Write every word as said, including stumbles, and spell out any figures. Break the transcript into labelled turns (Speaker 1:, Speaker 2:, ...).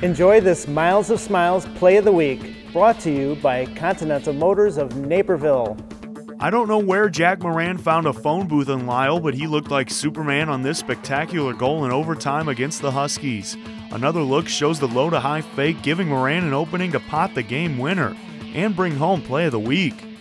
Speaker 1: Enjoy this Miles of Smiles Play of the Week, brought to you by Continental Motors of Naperville.
Speaker 2: I don't know where Jack Moran found a phone booth in Lisle, but he looked like Superman on this spectacular goal in overtime against the Huskies. Another look shows the low to high fake, giving Moran an opening to pot the game winner and bring home Play of the Week.